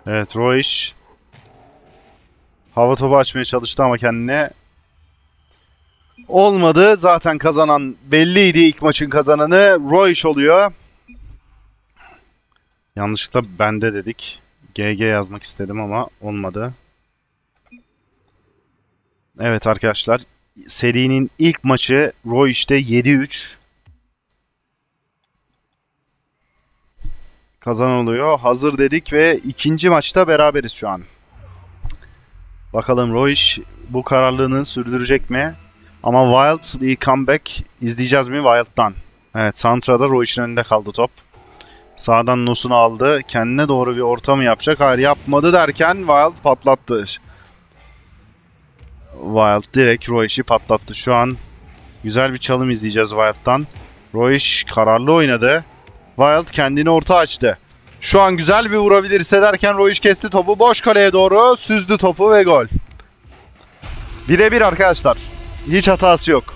Evet, Roiş hava topu açmaya çalıştı ama kendine olmadı. Zaten kazanan belliydi, ilk maçın kazananı Roiş oluyor. Yanlışlıkla bende dedik. GG yazmak istedim ama olmadı. Evet arkadaşlar, serinin ilk maçı Roiş'te 7-3 kazanan oluyor. Hazır dedik ve ikinci maçta beraberiz şu an. Bakalım Roiş bu kararlılığını sürdürecek mi? Ama Wild bir comeback izleyeceğiz mi Wild'dan? Evet, Santra'da Roiş'in önünde kaldı top. Sağdan Nos'unu aldı. Kendine doğru bir orta mı yapacak? Hayır, yapmadı derken Wild patlattı. Wild direkt Roiş'i patlattı. Şu an güzel bir çalım izleyeceğiz Wild'dan. Roiş kararlı oynadı. Wild kendini orta açtı. Şu an güzel bir vurabilirse derken Roiş kesti topu. Boş kaleye doğru süzdü topu ve gol. Birebir arkadaşlar. Hiç hatası yok.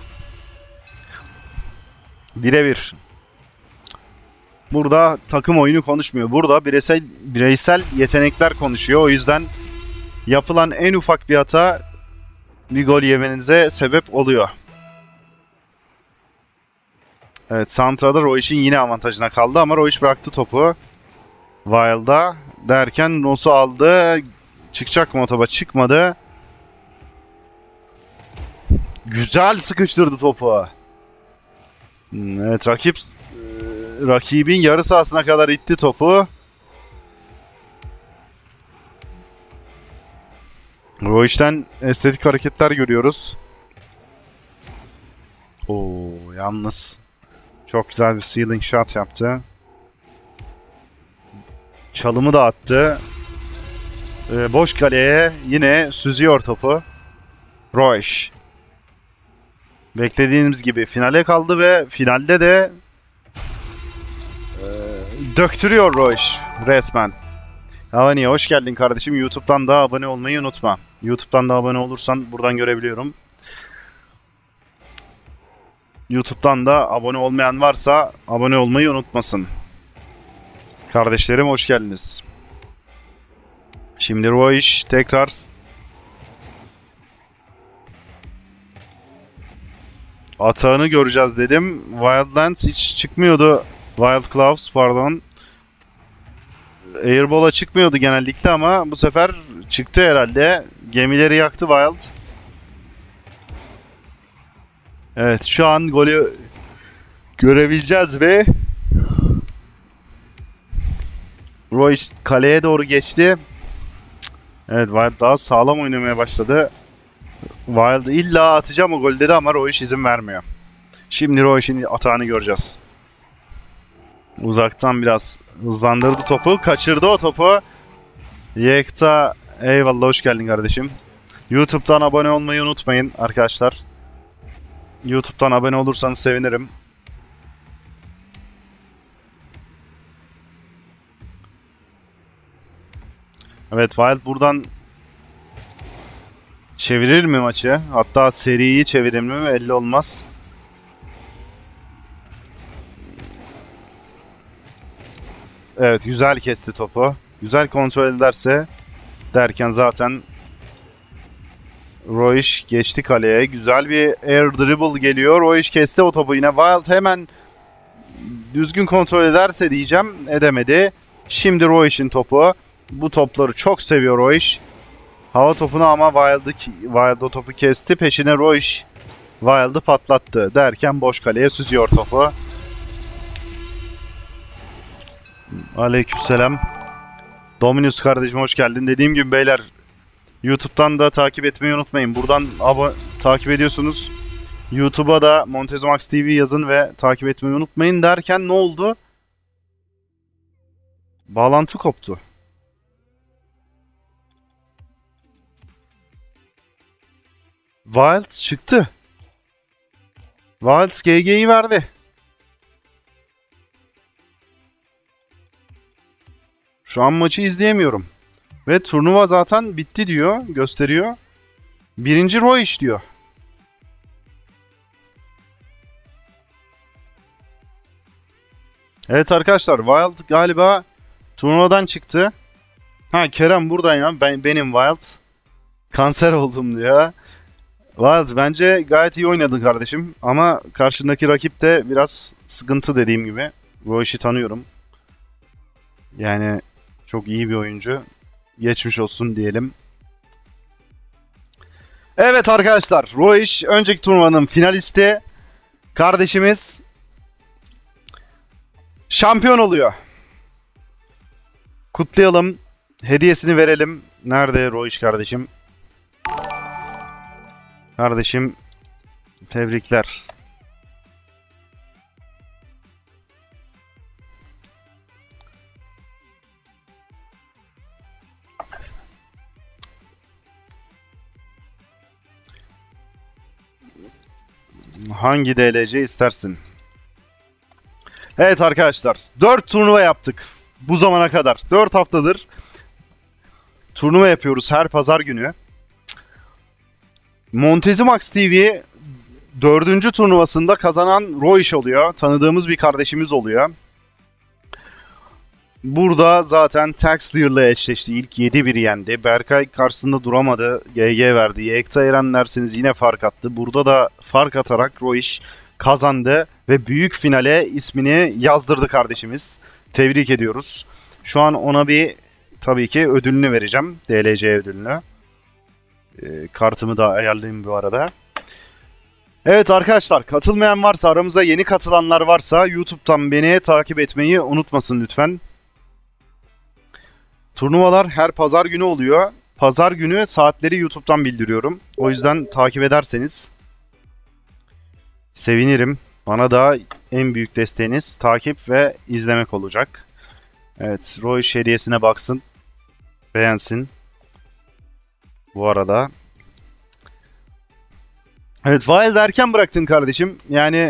Birebir. Burada takım oyunu konuşmuyor. Burada bireysel yetenekler konuşuyor. O yüzden yapılan en ufak bir hata bir gol yemenize sebep oluyor. Evet, Santra'da Roiş'in yine avantajına kaldı ama Roiş bıraktı topu. Wild'a derken Nos'u aldı. Çıkacak mı o topa? Çıkmadı. Güzel sıkıştırdı topu. Evet, rakibin yarı sahasına kadar itti topu. Roiş'ten estetik hareketler görüyoruz. Oo, yalnız çok güzel bir ceiling shot yaptı. Çalımı da attı. Boş kaleye yine süzüyor topu. Roiş. Beklediğimiz gibi finale kaldı ve finalde de döktürüyor Roiş resmen. Havani'ye hoş geldin kardeşim. YouTube'dan da abone olmayı unutma. YouTube'dan da abone olursan buradan görebiliyorum. YouTube'dan da abone olmayan varsa abone olmayı unutmasın. Kardeşlerim hoş geldiniz. Şimdi Roiş tekrar atağını göreceğiz dedim. Wildlands hiç çıkmıyordu. Wild Claws pardon. Airball'a çıkmıyordu genellikle ama bu sefer çıktı herhalde. Gemileri yaktı Wild. Evet, şu an golü görebileceğiz ve Royce kaleye doğru geçti. Evet, Wild daha sağlam oynamaya başladı. Wild illa atacağım o gol dedi ama Royce izin vermiyor. Şimdi Royce'in atağını göreceğiz. Uzaktan biraz hızlandırdı topu. Kaçırdı o topu. Yekta eyvallah, hoş geldin kardeşim. YouTube'dan abone olmayı unutmayın arkadaşlar. YouTube'dan abone olursanız sevinirim. Evet, Wild buradan çevirir mi maçı? Hatta seriyi çevirir mi? Belli olmaz. Evet, güzel kesti topu. Güzel kontrol ederse derken zaten Roiş geçti kaleye. Güzel bir air dribble geliyor. Roiş kesti o topu yine. Wild hemen düzgün kontrol ederse diyeceğim. Edemedi. Şimdi Roiş'in topu. Bu topları çok seviyor Roiş. Hava topunu ama Wild o topu kesti. Peşine Roiş Wild'ı patlattı. Derken boş kaleye süzüyor topu. Aleykümselam. Dominus kardeşim hoş geldin. Dediğim gibi beyler, YouTube'dan da takip etmeyi unutmayın. Buradan takip ediyorsunuz. YouTube'a da Montezomax TV yazın ve takip etmeyi unutmayın derken ne oldu? Bağlantı koptu. Wilds çıktı. Wilds GG'yi verdi. Şu an maçı izleyemiyorum. Ve turnuva zaten bitti diyor, gösteriyor. Birinci Roiş diyor. Evet arkadaşlar, Wild galiba turnuvadan çıktı. Ha, Kerem burada ya. Benim Wild. Kanser oldum diyor. Wild bence gayet iyi oynadın kardeşim. Ama karşındaki rakip de biraz sıkıntı dediğim gibi. Bu işi tanıyorum. Yani çok iyi bir oyuncu. Geçmiş olsun diyelim. Evet arkadaşlar, Roiş önceki turnuvanın finalisti. Kardeşimiz şampiyon oluyor. Kutlayalım. Hediyesini verelim. Nerede Roiş kardeşim? Kardeşim tebrikler. Hangi DLC istersin? Evet arkadaşlar, 4 turnuva yaptık bu zamana kadar. 4 haftadır turnuva yapıyoruz her pazar günü. Montezimax TV dördüncü turnuvasında kazanan Roiş oluyor. Tanıdığımız bir kardeşimiz oluyor. Burada zaten Taxlier'la eşleşti. İlk 7-1 yendi. Berkay karşısında duramadı. GG verdi. Yekta Eren derseniz yine fark attı. Burada da fark atarak Roiş kazandı ve büyük finale ismini yazdırdı kardeşimiz. Tebrik ediyoruz. Şu an ona bir tabii ki ödülünü vereceğim. DLC ödülünü. Kartımı da ayarlayayım bu arada. Evet arkadaşlar, katılmayan varsa, aramıza yeni katılanlar varsa YouTube'dan beni takip etmeyi unutmasın lütfen. Turnuvalar her pazar günü oluyor. Pazar günü saatleri YouTube'dan bildiriyorum. O yüzden takip ederseniz sevinirim. Bana da en büyük desteğiniz takip ve izlemek olacak. Evet, Roiş hediyesine baksın. Beğensin. Bu arada. Evet, Wild erken bıraktın kardeşim. Yani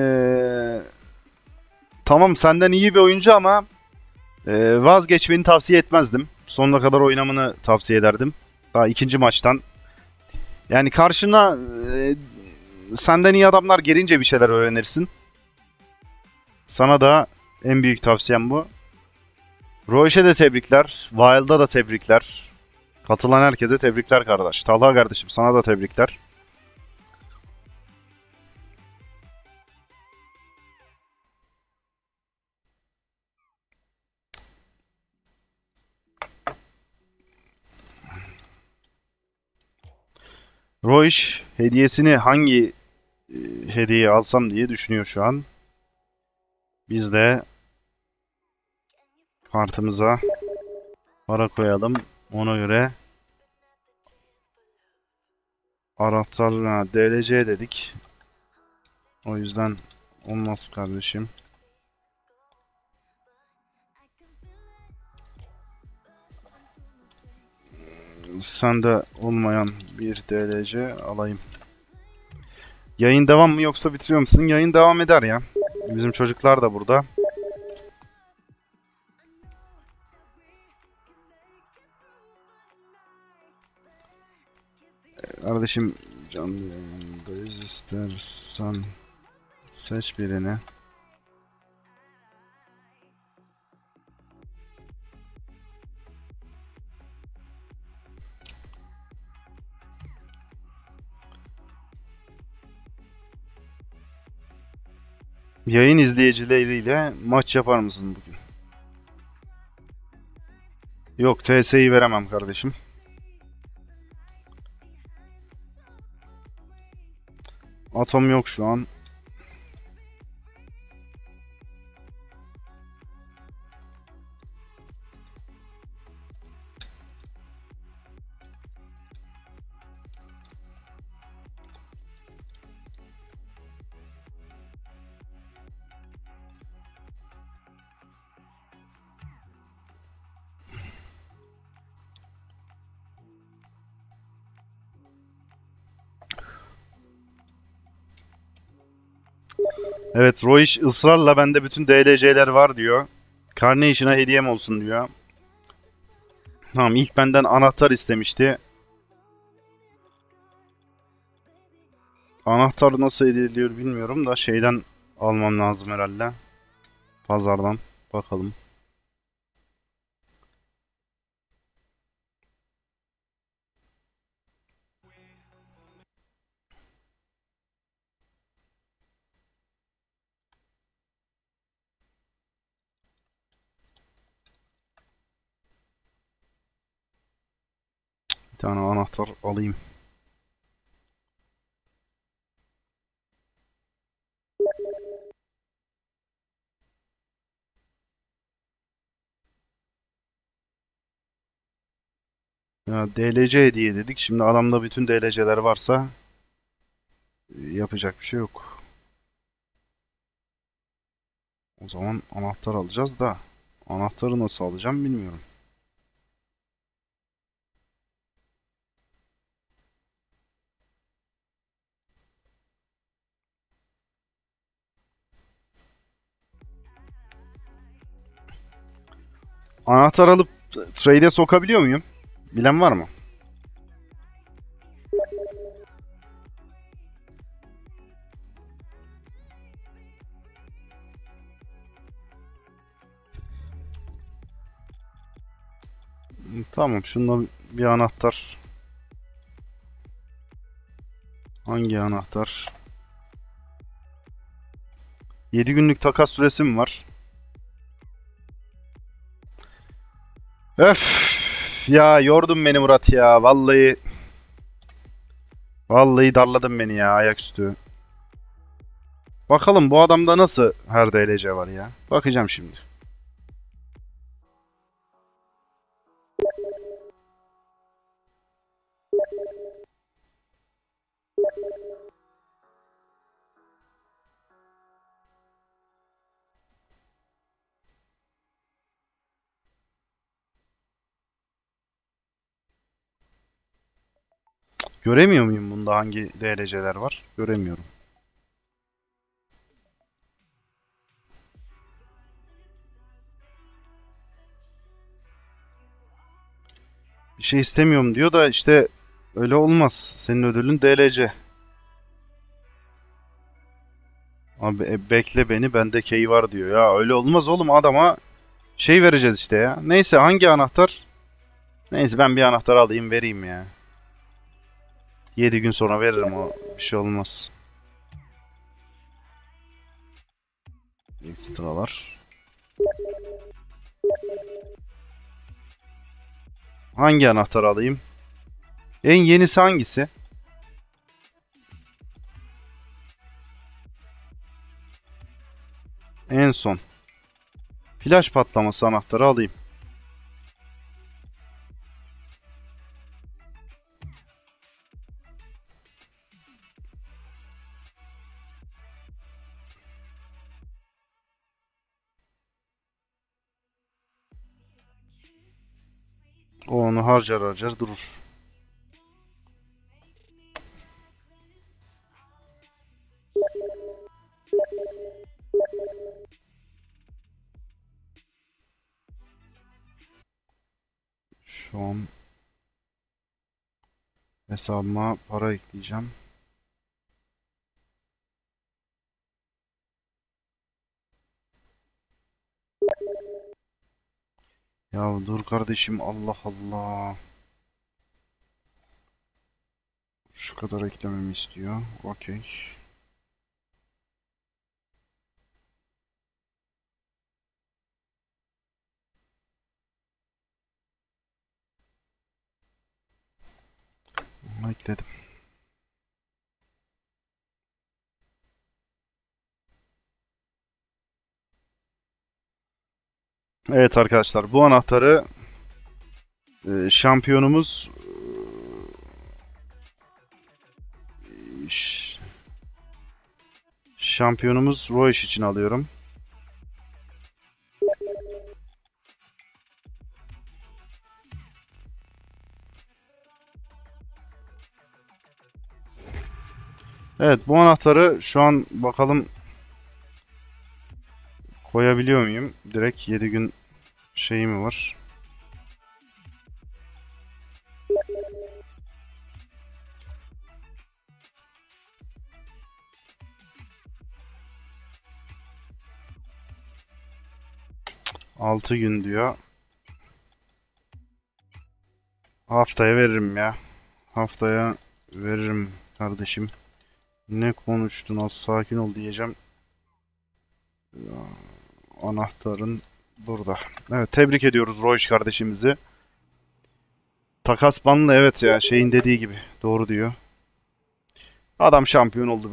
tamam, senden iyi bir oyuncu ama vazgeçmeni tavsiye etmezdim. Sonuna kadar oynamanı tavsiye ederdim. Daha ikinci maçtan. Yani karşına senden iyi adamlar gelince bir şeyler öğrenirsin. Sana da en büyük tavsiyem bu. Roiş'e de tebrikler. Wild'a da tebrikler. Katılan herkese tebrikler kardeş. Talha kardeşim, sana da tebrikler. Roiş hediyesini hangi hediye alsam diye düşünüyor şu an. Biz de kartımıza para koyalım. Ona göre anahtar DLC dedik. O yüzden olmaz kardeşim. Sende olmayan bir DLC alayım. Yayın devam mı yoksa bitiriyor musun? Yayın devam eder ya. Bizim çocuklar da burada. Kardeşim, canlı yayındayız, istersen seç birini. Yayın izleyicileriyle maç yapar mısın bugün? Yok, TS'yi veremem kardeşim. Atom yok şu an. Evet, Roiş ısrarla bende bütün DLC'ler var diyor. Carnation'a hediyem olsun diyor. Tamam, ilk benden anahtar istemişti. Anahtar nasıl ediliyor bilmiyorum da şeyden almam lazım herhalde. Pazardan bakalım. tane anahtar alayım. Ya DLC hediye dedik. Şimdi adamda bütün DLC'ler varsa yapacak bir şey yok. O zaman anahtar alacağız da anahtarı nasıl alacağım bilmiyorum. Anahtar alıp trade'e sokabiliyor muyum? Bilen var mı? Tamam, şundan bir anahtar. Hangi anahtar? 7 günlük takas süresi mi var? Öf ya, yordun beni Murat ya. Vallahi darladın beni ya ayaküstü. Bakalım bu adamda nasıl her DLC var ya. Bakacağım şimdi. Göremiyor muyum bunda hangi DLC'ler var? Göremiyorum. Bir şey istemiyorum diyor da işte öyle olmaz. Senin ödülün DLC. Abi bekle beni, bende key var diyor. Ya öyle olmaz oğlum, adama şey vereceğiz işte ya. Neyse, hangi anahtar? Neyse, ben bir anahtar alayım vereyim ya. 7 gün sonra veririm, o bir şey olmaz. Ekstralar. Hangi anahtar alayım? En yenisi hangisi? En son. Flash patlaması anahtarı alayım. O onu harcar harcar durur. Şu an hesabıma para ekleyeceğim. Ya dur kardeşim, Allah Allah. Şu kadar eklememi istiyor. Okey. Ekledim. Evet arkadaşlar, bu anahtarı şampiyonumuz ş- şampiyonumuz Royce için alıyorum. Evet, bu anahtarı şu an bakalım koyabiliyor muyum? Direkt 7 gün şeyi mi var? Altı gün diyor. Haftaya veririm ya. Haftaya veririm kardeşim. Ne konuştun, az sakin ol diyeceğim. Anahtarın burada. Evet, tebrik ediyoruz Royce kardeşimizi. Takas banlı, evet ya, şeyin dediği gibi. Doğru diyor. Adam şampiyon oldu.